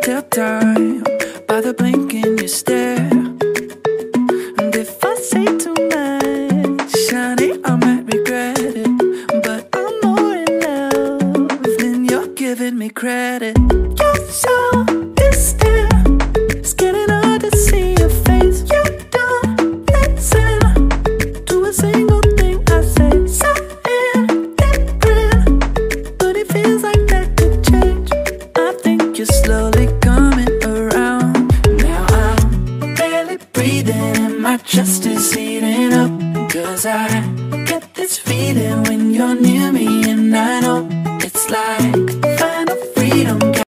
tell time by the blink in your stare. And if I say too much, honey, I might regret it. But I'm more in love than you're giving me credit. You're so distant, it's getting hard to see your face. You don't listen to a single thing I say. So indifferent, but it feels like that could change. I think you're slowly coming around. Now I'm barely breathing and my chest is heating up. 'Cause I get this feeling when you're near me.